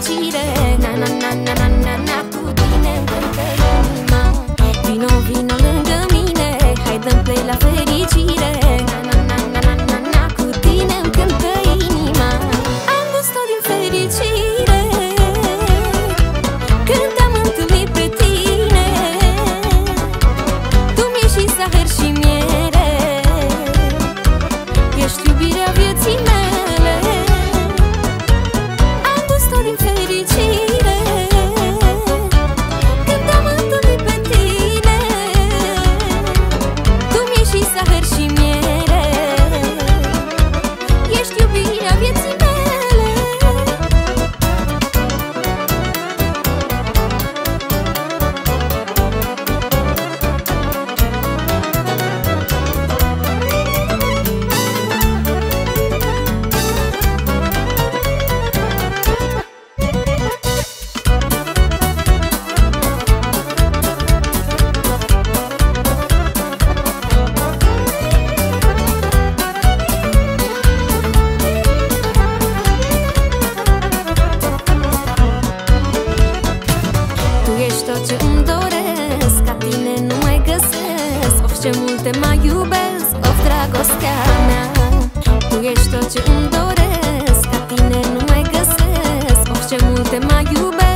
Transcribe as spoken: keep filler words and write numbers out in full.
fericire. Na na na na na na na, cu tine îmi cântă inima. Vino, vino lângă mine, hai dăm play la fericire. Na na na na na na na, cu tine îmi cântă inima. Am gustat din fericire când te-am întâlnit pe tine. Tu mi-ești și zahăr și miere, ești iubirea vieții mele. Am gustat din fericire când te-am întâlnit pe tine. Tu mi-ești și zahăr și miere, ești iubirea vieții mele. Tu ești tot ce îmi doresc, ca tine nu mai găsesc. Of, ce mult te mai iubesc, of, dragostea mea. Tu ești tot ce îmi doresc, ca tine nu mai găsesc. Of, ce mult te mai iubesc.